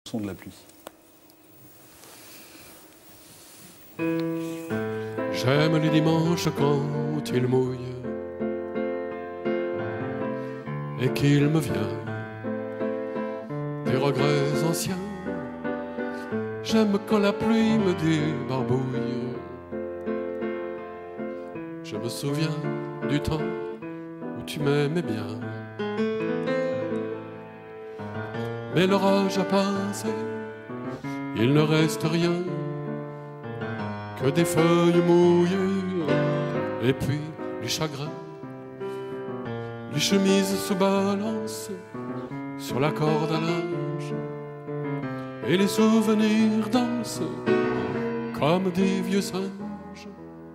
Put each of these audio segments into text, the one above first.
Son de la pluie. J'aime les dimanches quand il mouille et qu'il me vient des regrets anciens. J'aime quand la pluie me débarbouille. Je me souviens du temps où tu m'aimais bien. Mais l'orage a passé, il ne reste rien que des feuilles mouillées, et puis les chagrins. Les chemises se balancent sur la corde à linge, et les souvenirs dansent comme des vieux singes.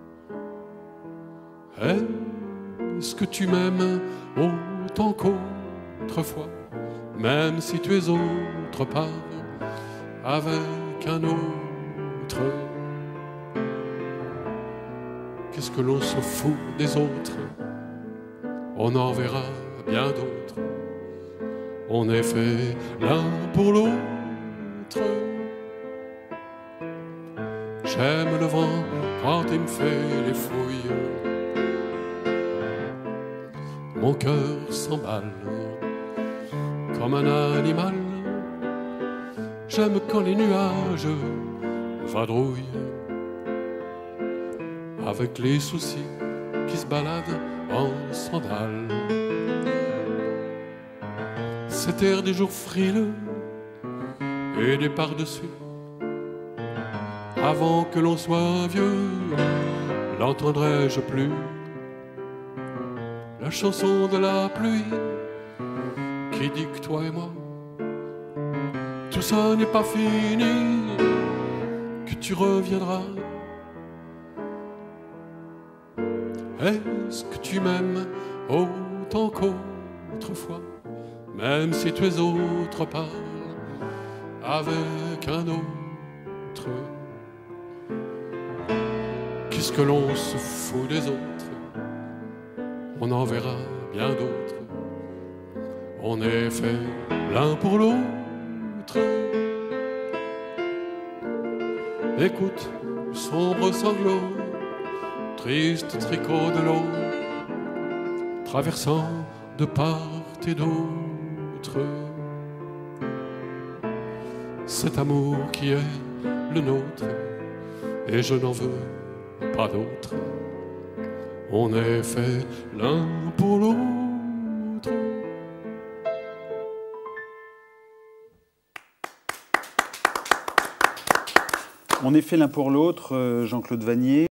Est-ce que tu m'aimes autant qu'autrefois, même si tu es autre part avec un autre? Qu'est-ce que l'on se fout des autres? On en verra bien d'autres. On est fait l'un pour l'autre. J'aime le vent quand il me fait les fouilles. Mon cœur s'emballe comme un animal. J'aime quand les nuages vadrouillent avec les soucis qui se baladent en sandales. Cet air des jours frileux et des par-dessus, avant que l'on soit vieux, l'entendrai-je plus? La chanson de la pluie qui dit que toi et moi, tout ça n'est pas fini, que tu reviendras. Est-ce que tu m'aimes autant qu'autrefois, même si tu es autre part avec un autre? Qu'est-ce que l'on se fout des autres? On en verra bien d'autres. On est fait l'un pour l'autre. Écoute, sombre sanglot, triste tricot de l'eau, traversant de part et d'autre cet amour qui est le nôtre, et je n'en veux pas d'autre. On est fait l'un pour l'autre. On est fait l'un pour l'autre, Jean-Claude Vannier.